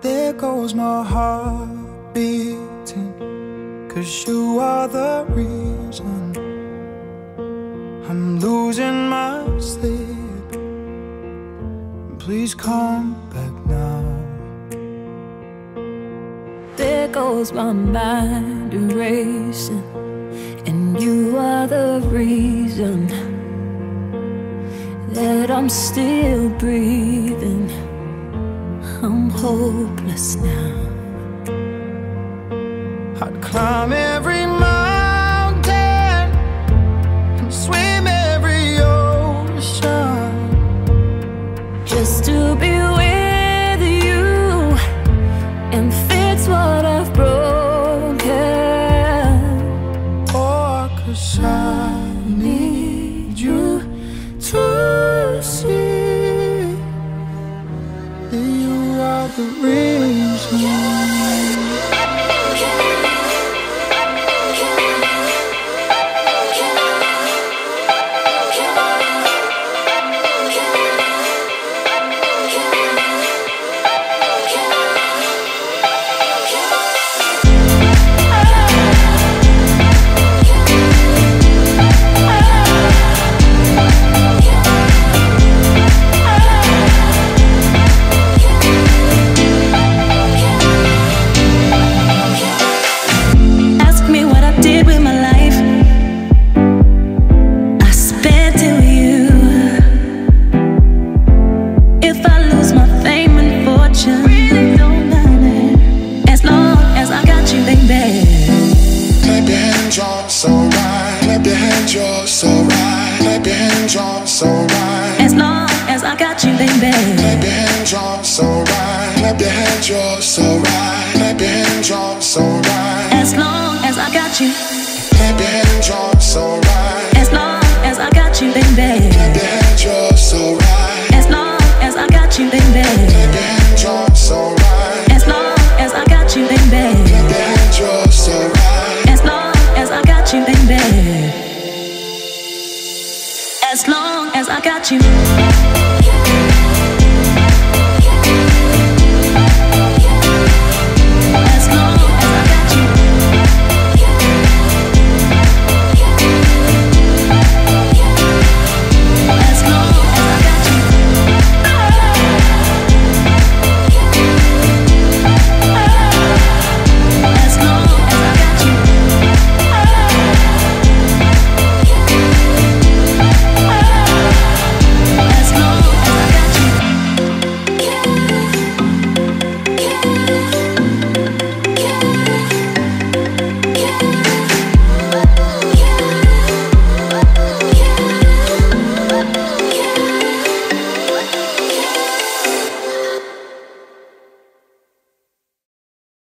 There goes my heart beating, 'cause you are the reason I'm losing my sleep. Please come back now. There goes my mind erasing, and you are the reason that I'm still breathing. I'm hopeless now. I'd climb every mountain and swim every ocean just to be with you and fix what I've broken. Oh, 'cause I need you to see that you are the reason. As long as I got you, baby. Clap your hands, you're so right. Clap your hands, you're so right. Clap your hands, you're so right. As long as I got you. Clap your hands, you're so right. As long as I got you, baby. Clap your hands, you're so right. As long as I got you, baby. Clap your hands, you're so right. As long as I got you, baby. Clap your hands, you're so right. As long as I got you, baby. As long as I got you.